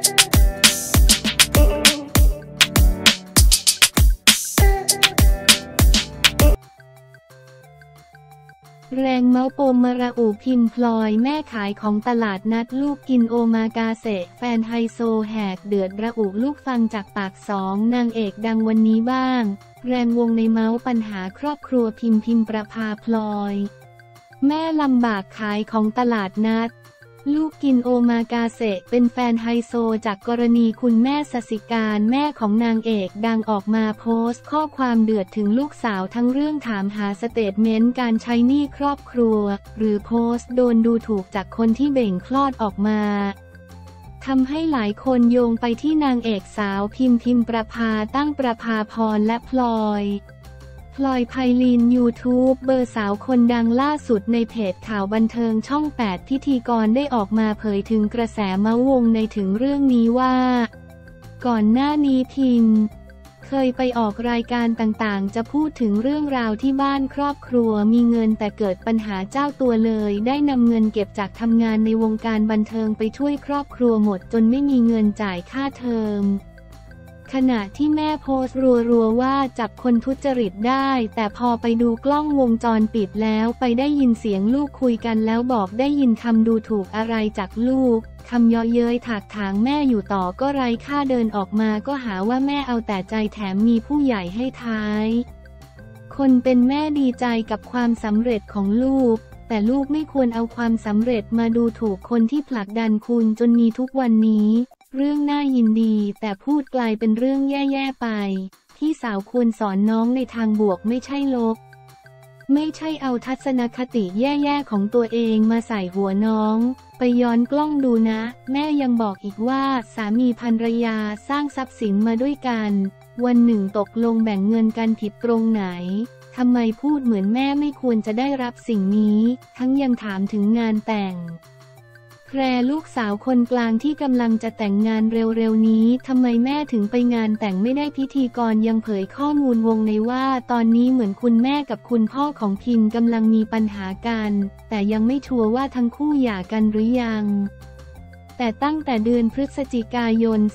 แรงเมาส์ปมมาระอุพิมพ์พลอยแม่ขายของตลาดนัดลูกกินโอมากาเสะแฟนไฮโซแหกเดือดระอุลูกฟังจากปากสองนางเอกดังวันนี้บ้างแรงวงในเมาส์ปัญหาครอบครัวพิมประภาพลอยแม่ลำบากขายของตลาดนัดลูกกินโอมากาเสะเป็นแฟนไฮโซจากกรณีคุณแม่สสิการแม่ของนางเอกดังออกมาโพสต์ข้อความเดือดถึงลูกสาวทั้งเรื่องถามหาสเตทเมนต์การใช้หนี้ครอบครัวหรือโพสต์โดนดูถูกจากคนที่เบ่งคลอดออกมาทำให้หลายคนโยงไปที่นางเอกสาวพิมประภาตั้งประภาพรและพลอยไพลินยูทูบเบอร์สาวคนดังล่าสุดในเพจข่าวบันเทิงช่อง 8พิธีกรได้ออกมาเผยถึงกระแสเมาส์วงในถึงเรื่องนี้ว่าก่อนหน้านี้พิมเคยไปออกรายการต่างๆจะพูดถึงเรื่องราวที่บ้านครอบครัวมีเงินแต่เกิดปัญหาเจ้าตัวเลยได้นำเงินเก็บจากทำงานในวงการบันเทิงไปช่วยครอบครัวหมดจนไม่มีเงินจ่ายค่าเทอมขณะที่แม่โพสต์รัวๆว่าจับคนทุจริตได้แต่พอไปดูกล้องวงจรปิดแล้วไปได้ยินเสียงลูกคุยกันแล้วบอกได้ยินคำดูถูกอะไรจากลูกคำเยาะเย้ยถากถางแม่อยู่ต่อก็ไร้ค่าเดินออกมาก็หาว่าแม่เอาแต่ใจแถมมีผู้ใหญ่ให้ท้ายคนเป็นแม่ดีใจกับความสำเร็จของลูกแต่ลูกไม่ควรเอาความสำเร็จมาดูถูกคนที่ผลักดันคุณจนมีทุกวันนี้เรื่องน่ายินดีแต่พูดกลายเป็นเรื่องแย่ๆไปพี่สาวควรสอนน้องในทางบวกไม่ใช่ลบไม่ใช่เอาทัศนคติแย่ๆของตัวเองมาใส่หัวน้องไปย้อนกล้องดูนะแม่ยังบอกอีกว่าสามีภรรยาสร้างทรัพย์สินมาด้วยกันวันหนึ่งตกลงแบ่งเงินกันผิดตรงไหนทำไมพูดเหมือนแม่ไม่ควรจะได้รับสิ่งนี้ทั้งยังถามถึงงานแต่งแพรลูกสาวคนกลางที่กำลังจะแต่งงานเร็วๆนี้ทำไมแม่ถึงไปงานแต่งไม่ได้พิธีกรยังเผยข้อมูลวงในว่าตอนนี้เหมือนคุณแม่กับคุณพ่อของพิมกำลังมีปัญหากันแต่ยังไม่ชัวร์ว่าทั้งคู่หย่ากันหรือยังแต่ตั้งแต่เดือนพฤศจิกายน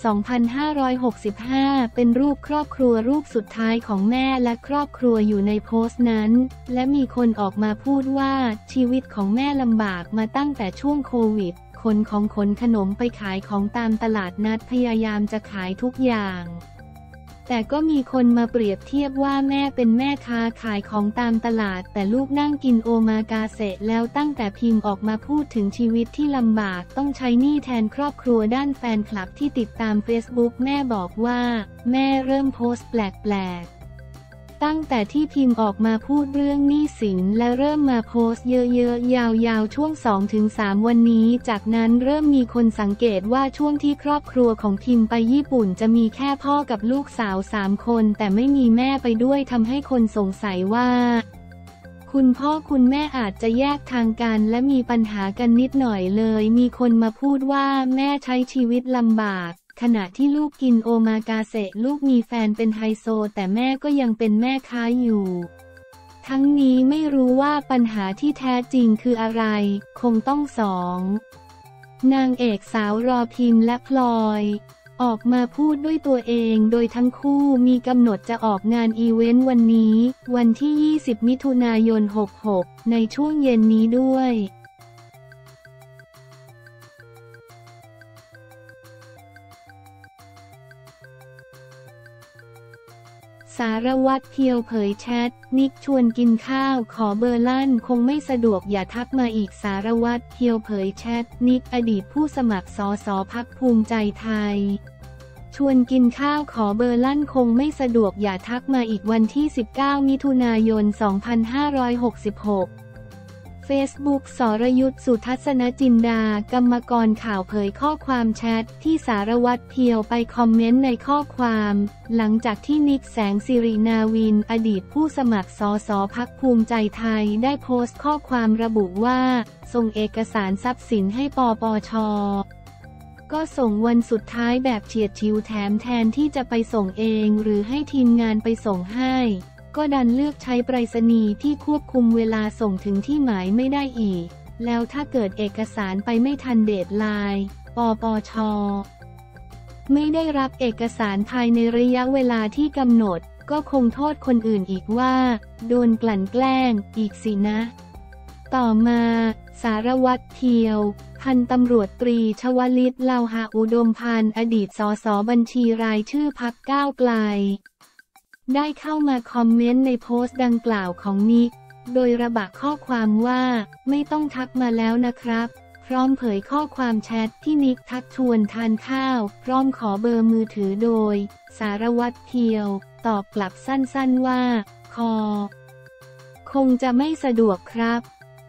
2565 เป็นรูปครอบครัวรูปสุดท้ายของแม่และครอบครัวอยู่ในโพสต์นั้นและมีคนออกมาพูดว่าชีวิตของแม่ลำบากมาตั้งแต่ช่วงโควิดขนขนมไปขายของตามตลาดนัดพยายามจะขายทุกอย่างแต่ก็มีคนมาเปรียบเทียบว่าแม่เป็นแม่ค้าขายของตามตลาดแต่ลูกนั่งกินโอมากาเสะแล้วตั้งแต่พิมพ์ออกมาพูดถึงชีวิตที่ลำบากต้องใช้หนี้แทนครอบครัวด้านแฟนคลับที่ติดตาม Facebook แม่บอกว่าแม่เริ่มโพสต์แปลกตั้งแต่ที่พิมพ์ออกมาพูดเรื่องหนี้สินและเริ่มมาโพสต์เยอะๆยาวๆช่วง 2-3 วันนี้จากนั้นเริ่มมีคนสังเกตว่าช่วงที่ครอบครัวของพิมพ์ไปญี่ปุ่นจะมีแค่พ่อกับลูกสาว3 คนแต่ไม่มีแม่ไปด้วยทำให้คนสงสัยว่าคุณพ่อคุณแม่อาจจะแยกทางกันและมีปัญหากันนิดหน่อยเลยมีคนมาพูดว่าแม่ใช้ชีวิตลำบากขณะที่ลูกกินโอมากาเสะลูกมีแฟนเป็นไฮโซแต่แม่ก็ยังเป็นแม่ค้าอยู่ทั้งนี้ไม่รู้ว่าปัญหาที่แท้จริงคืออะไรคงต้องนางเอกสาวรอพิมและพลอยออกมาพูดด้วยตัวเองโดยทั้งคู่มีกำหนดจะออกงานอีเวนต์วันนี้วันที่ 20 มิถุนายน 66 ในช่วงเย็นนี้ด้วยสารวัตรเพียวเผยแชทนิกชวนกินข้าวขอเบอร์ลั่นคงไม่สะดวกอย่าทักมาอีกสารวัตรเพียวเผยแชทนิกอดีตผู้สมัครสสพรรคภูมิใจไทยชวนกินข้าวขอเบอร์ลั่นคงไม่สะดวกอย่าทักมาอีกวันที่ 19 มิถุนายน 2566Facebook สรยุทธ สุทัศนจินดากรรมกรข่าวเผยข้อความแชทที่สารวัตรเพียวไปคอมเมนต์ในข้อความหลังจากที่นิกแสงสิรินาวินอดีตผู้สมัครสสพรรคภูมิใจไทยได้โพสต์ข้อความระบุว่าส่งเอกสารทรัพย์สินให้ปปช.ก็ส่งวันสุดท้ายแบบเฉียดฉิวแถมแทนที่จะไปส่งเองหรือให้ทีมงานไปส่งให้ก็ดันเลือกใช้ไปรษณีย์ที่ควบคุมเวลาส่งถึงที่หมายไม่ได้อีกแล้วถ้าเกิดเอกสารไปไม่ทันเดดไลน์ปปช. ไม่ได้รับเอกสารภายในระยะเวลาที่กำหนดก็คงโทษคนอื่นอีกว่าโดนกลั่นแกล้งอีกสินะต่อมาสารวัตรเทียวพันตำรวจตรีชวลิต เลาหะอุดมพันธ์อดีตสสบัญชีรายชื่อพรรคก้าวไกลได้เข้ามาคอมเมนต์ในโพสต์ดังกล่าวของนิกโดยระบุข้อความว่าไม่ต้องทักมาแล้วนะครับพร้อมเผยข้อความแชทที่นิกทักชวนทานข้าวพร้อมขอเบอร์มือถือโดยสารวัตรเทียวตอบกลับสั้นๆว่าคงจะไม่สะดวกครับ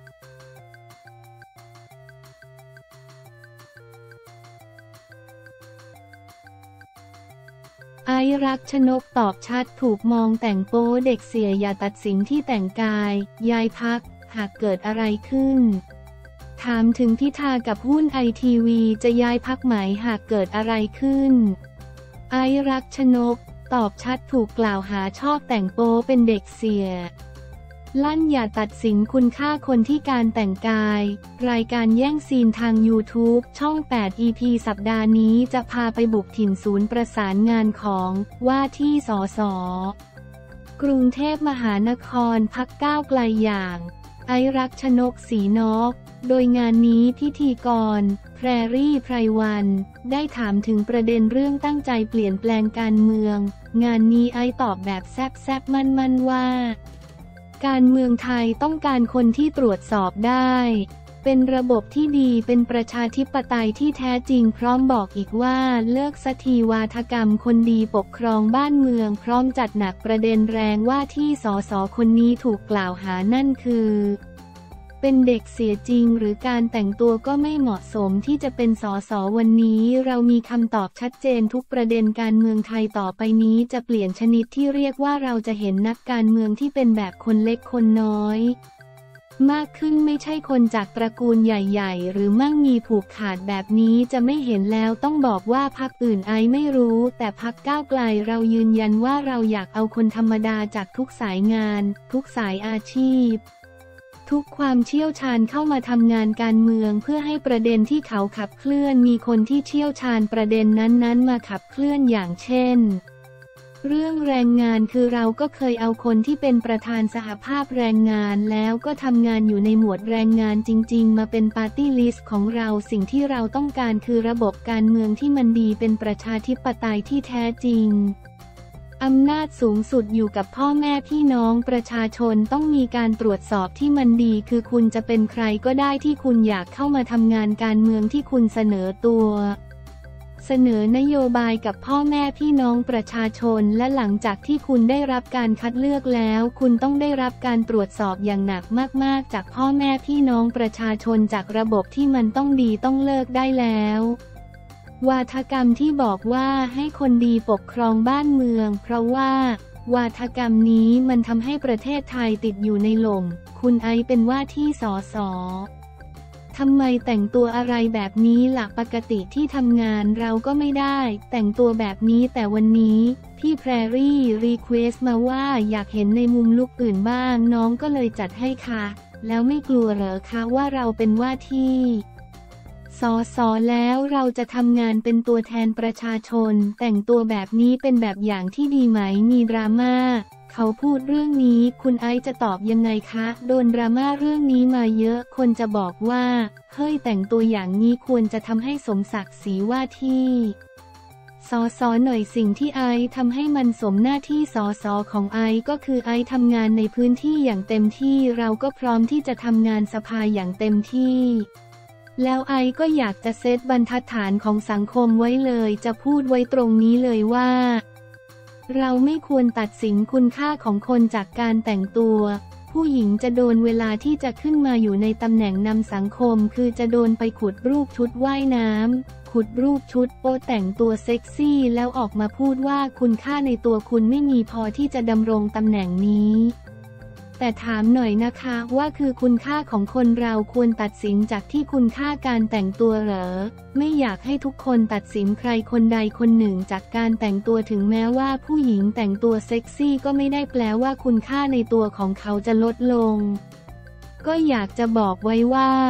ไอซ์ รักชนกตอบชัดถูกมองแต่งโป๊เด็กเสียอย่าตัดสินที่แต่งกายย้ายพรรคหากเกิดอะไรขึ้นถามถึงพิธากับหุ้นไอทีวีจะย้ายพรรคไหมหากเกิดอะไรขึ้นไอซ์ รักชนกตอบชัดถูกกล่าวหาชอบแต่งโป๊เป็นเด็กเสียลั่นอย่าตัดสินคุณค่าคนที่การแต่งกายรายการแย่งซีนทาง YouTube ช่อง 8 EP สัปดาห์นี้จะพาไปบุกถิ่นศูนย์ประสานงานของว่าที่สสกรุงเทพมหานครพรรคก้าวไกลอย่างไอซ์ รักชนก ศรีนอกโดยงานนี้พิธีกรแพรรี่ไพรวันได้ถามถึงประเด็นเรื่องตั้งใจเปลี่ยนแปลงการเมืองงานนี้ไอซ์ตอบแบบแซ่บๆมั่นๆว่าการเมืองไทยต้องการคนที่ตรวจสอบได้เป็นระบบที่ดีเป็นประชาธิปไตยที่แท้จริงพร้อมบอกอีกว่าเลิกสักทีวาทกรรมคนดีปกครองบ้านเมืองพร้อมจัดหนักประเด็นแรงว่าที่สสคนนี้ถูกกล่าวหานั่นคือเป็นเด็กเสียจริงหรือการแต่งตัวก็ไม่เหมาะสมที่จะเป็นสสวันนี้เรามีคำตอบชัดเจนทุกประเด็นการเมืองไทยต่อไปนี้จะเปลี่ยนชนิดที่เรียกว่าเราจะเห็นนักการเมืองที่เป็นแบบคนเล็กคนน้อยมากขึ้นไม่ใช่คนจากตระกูลใหญ่ๆหรือมั่งมีผูกขาดแบบนี้จะไม่เห็นแล้วต้องบอกว่าพรรคอื่นไอไม่รู้แต่พรรคก้าวไกลเรายืนยันว่าเราอยากเอาคนธรรมดาจากทุกสายงานทุกสายอาชีพทุกความเชี่ยวชาญเข้ามาทำงานการเมืองเพื่อให้ประเด็นที่เขาขับเคลื่อนมีคนที่เชี่ยวชาญประเด็นนั้นๆมาขับเคลื่อนอย่างเช่นเรื่องแรงงานคือเราก็เคยเอาคนที่เป็นประธานสหภาพแรงงานแล้วก็ทำงานอยู่ในหมวดแรงงานจริงๆมาเป็นปาร์ตี้ลิสต์ของเราสิ่งที่เราต้องการคือระบบการเมืองที่มันดีเป็นประชาธิปไตยที่แท้จริงอำนาจสูงสุดอยู่กับพ่อแม่พี่น้องประชาชนต้องมีการตรวจสอบที่มันดีคือคุณจะเป็นใครก็ได้ที่คุณอยากเข้ามาทำงานการเมืองที่คุณเสนอตัวเสนอนโยบายกับพ่อแม่พี่น้องประชาชนและหลังจากที่คุณได้รับการคัดเลือกแล้วคุณต้องได้รับการตรวจสอบอย่างหนักมากๆจากพ่อแม่พี่น้องประชาชนจากระบบที่มันต้องดีต้องเลิกได้แล้ววาทกรรมที่บอกว่าให้คนดีปกครองบ้านเมืองเพราะว่าวาทกรรมนี้มันทำให้ประเทศไทยติดอยู่ในหล่มคุณไอเป็นว่าที่สสทำไมแต่งตัวอะไรแบบนี้ล่ะปกติที่ทำงานเราก็ไม่ได้แต่งตัวแบบนี้แต่วันนี้พี่แพรรี่รีเควสต์มาว่าอยากเห็นในมุมลุคอื่นบ้างน้องก็เลยจัดให้ค่ะแล้วไม่กลัวเหรอคะว่าเราเป็นว่าที่สสแล้วเราจะทำงานเป็นตัวแทนประชาชนแต่งตัวแบบนี้เป็นแบบอย่างที่ดีไหมมีดราม่าเขาพูดเรื่องนี้คุณไอซ์จะตอบยังไงคะโดนดราม่าเรื่องนี้มาเยอะคนจะบอกว่าเฮ้ยแต่งตัวอย่างนี้ควรจะทำให้สมศักดิ์ศรีว่าที่สสหน่อยสิ่งที่ไอซ์ทำให้มันสมหน้าที่สสของไอซ์ก็คือไอซ์ทำงานในพื้นที่อย่างเต็มที่เราก็พร้อมที่จะทำงานสภาอย่างเต็มที่แล้วไอก็อยากจะเซตบรรทัดฐานของสังคมไว้เลยจะพูดไว้ตรงนี้เลยว่าเราไม่ควรตัดสินคุณค่าของคนจากการแต่งตัวผู้หญิงจะโดนเวลาที่จะขึ้นมาอยู่ในตำแหน่งนำสังคมคือจะโดนไปขุดรูปชุดว่ายน้ำขุดรูปชุดโป๊แต่งตัวเซ็กซี่แล้วออกมาพูดว่าคุณค่าในตัวคุณไม่มีพอที่จะดำรงตำแหน่งนี้แต่ถามหน่อยนะคะว่าคือคุณค่าของคนเราควรตัดสินจากที่คุณค่าการแต่งตัวเหรอไม่อยากให้ทุกคนตัดสินใครคนใดคนหนึ่งจากการแต่งตัวถึงแม้ว่าผู้หญิงแต่งตัวเซ็กซี่ก็ไม่ได้แปลว่าคุณค่าในตัวของเขาจะลดลงก็อยากจะบอกไว้ว่า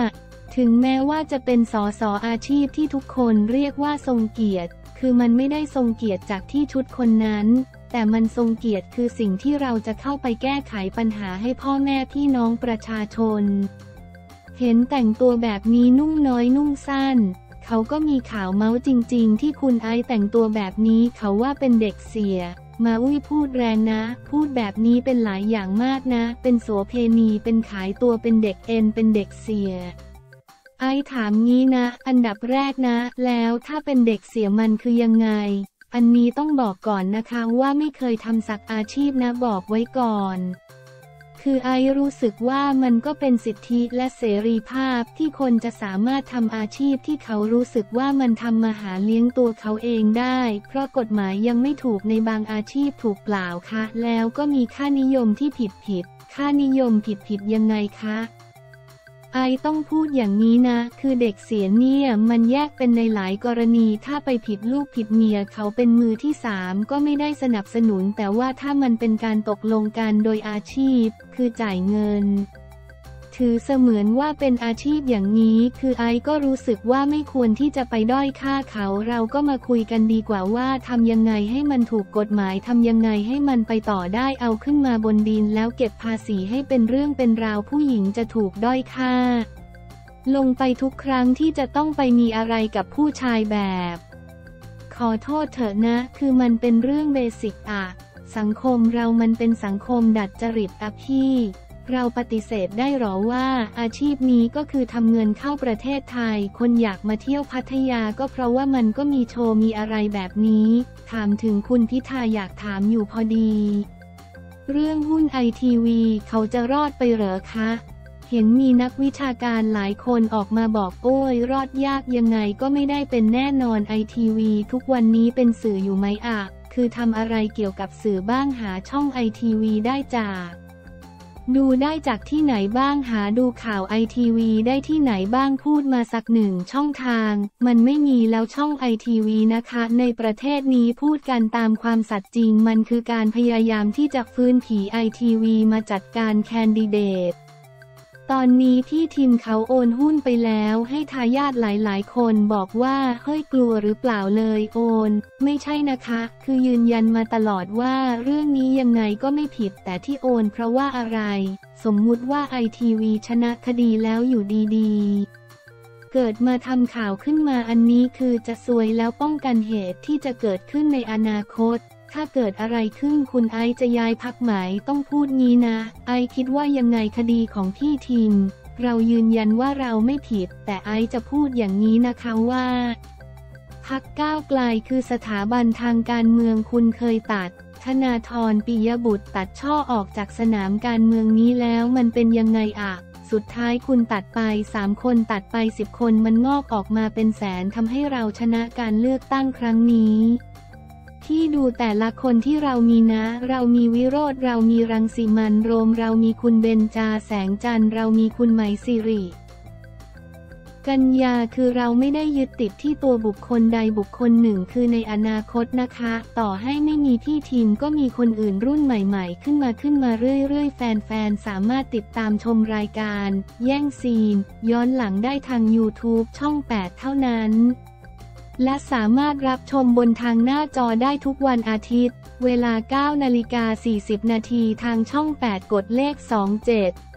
ถึงแม้ว่าจะเป็นสสอาชีพที่ทุกคนเรียกว่าทรงเกียรติคือมันไม่ได้ทรงเกียรติจากที่ชุดคนนั้นแต่มันทรงเกียรติคือสิ่งที่เราจะเข้าไปแก้ไขปัญหาให้พ่อแม่พี่น้องประชาชนเห็นแต่งตัวแบบนี้นุ่งน้อยนุ่งสั้นเขาก็มีข่าวเมาส์จริงๆที่คุณไอซ์แต่งตัวแบบนี้เขาว่าเป็นเด็กเสียมาอุ้ยพูดแรงนะพูดแบบนี้เป็นหลายอย่างมากนะเป็นโสเภณีเป็นขายตัวเป็นเด็กเอ็นเป็นเด็กเสียไอซ์ถามงี้นะอันดับแรกนะแล้วถ้าเป็นเด็กเสียมันคือยังไงอันนี้ต้องบอกก่อนนะคะว่าไม่เคยทำสักอาชีพนะบอกไว้ก่อนคือไอรู้สึกว่ามันก็เป็นสิทธิและเสรีภาพที่คนจะสามารถทำอาชีพที่เขารู้สึกว่ามันทำมาหาเลี้ยงตัวเขาเองได้เพราะกฎหมายยังไม่ถูกในบางอาชีพถูกเปล่าคะแล้วก็มีค่านิยมที่ผิดค่านิยมผิดยังไงคะไอต้องพูดอย่างนี้นะคือเด็กเสียเนี่ยมันแยกเป็นในหลายกรณีถ้าไปผิดลูกผิดเมียเขาเป็นมือที่3ก็ไม่ได้สนับสนุนแต่ว่าถ้ามันเป็นการตกลงกันโดยอาชีพคือจ่ายเงินถือเสมือนว่าเป็นอาชีพอย่างนี้คือไอก็รู้สึกว่าไม่ควรที่จะไปด้อยค่าเขาเราก็มาคุยกันดีกว่าว่าทำยังไงให้มันถูกกฎหมายทำยังไงให้มันไปต่อได้เอาขึ้นมาบนดินแล้วเก็บภาษีให้เป็นเรื่องเป็นราวผู้หญิงจะถูกด้อยค่าลงไปทุกครั้งที่จะต้องไปมีอะไรกับผู้ชายแบบขอโทษเถอะนะคือมันเป็นเรื่องเบสิกอะสังคมเรามันเป็นสังคมดัดจริตอะพี่เราปฏิเสธได้หรอว่าอาชีพนี้ก็คือทำเงินเข้าประเทศไทยคนอยากมาเที่ยวพัทยาก็เพราะว่ามันก็มีโชว์มีอะไรแบบนี้ถามถึงคุณพิธาอยากถามอยู่พอดีเรื่องหุ้นไอทีวีเขาจะรอดไปเหรอคะเห็นมีนักวิชาการหลายคนออกมาบอกโอ้ยรอดยากยังไงก็ไม่ได้เป็นแน่นอนไอทีวีทุกวันนี้เป็นสื่ออยู่ไหมอะคือทำอะไรเกี่ยวกับสื่อบ้างหาช่องไอทีวีได้จากดูได้จากที่ไหนบ้างหาดูข่าวไอทีวีได้ที่ไหนบ้างพูดมาสัก1 ช่องทางมันไม่มีแล้วช่องไอทีวีนะคะในประเทศนี้พูดกันตามความสัตย์จริงมันคือการพยายามที่จะฟื้นผีไอทีวีมาจัดการแคนดิเดตตอนนี้พี่ทิมเขาโอนหุ้นไปแล้วให้ทายาทหลายๆคนบอกว่าเฮ้ยกลัวหรือเปล่าเลยโอนไม่ใช่นะคะคือยืนยันมาตลอดว่าเรื่องนี้ยังไงก็ไม่ผิดแต่ที่โอนเพราะว่าอะไรสมมุติว่าไอทีวีชนะคดีแล้วอยู่ดีๆเกิดมาทำข่าวขึ้นมาอันนี้คือจะซวยแล้วป้องกันเหตุที่จะเกิดขึ้นในอนาคตถ้าเกิดอะไรขึ้นคุณไอจะย้ายพรรคไหมต้องพูดงี้นะไอคิดว่ายังไงคดีของพี่ทิมเรายืนยันว่าเราไม่ผิดแต่ไอจะพูดอย่างนี้นะคะว่าพรรคก้าวไกลคือสถาบันทางการเมืองคุณเคยตัดธนาธร ปิยบุตรตัดช่อออกจากสนามการเมืองนี้แล้วมันเป็นยังไงอะสุดท้ายคุณตัดไป3 คนตัดไป10 คนมันงอกออกมาเป็นแสนทำให้เราชนะการเลือกตั้งครั้งนี้ที่ดูแต่ละคนที่เรามีนะเรามีวิโรจน์เรามีรังสิมันต์โรมเรามีคุณเบญจาแสงจันทร์เรามีคุณไหมสิริกัญญาคือเราไม่ได้ยึดติดที่ตัวบุคคลใดบุคคลหนึ่งคือในอนาคตนะคะต่อให้ไม่มีพี่ทีมก็มีคนอื่นรุ่นใหม่ๆขึ้นมาเรื่อยๆแฟนๆสามารถติดตามชมรายการแย่งซีนย้อนหลังได้ทาง YouTube ช่อง 8 เท่านั้นและสามารถรับชมบนทางหน้าจอได้ทุกวันอาทิตย์เวลา 9:40 นาทีทางช่อง 8 กดเลข 27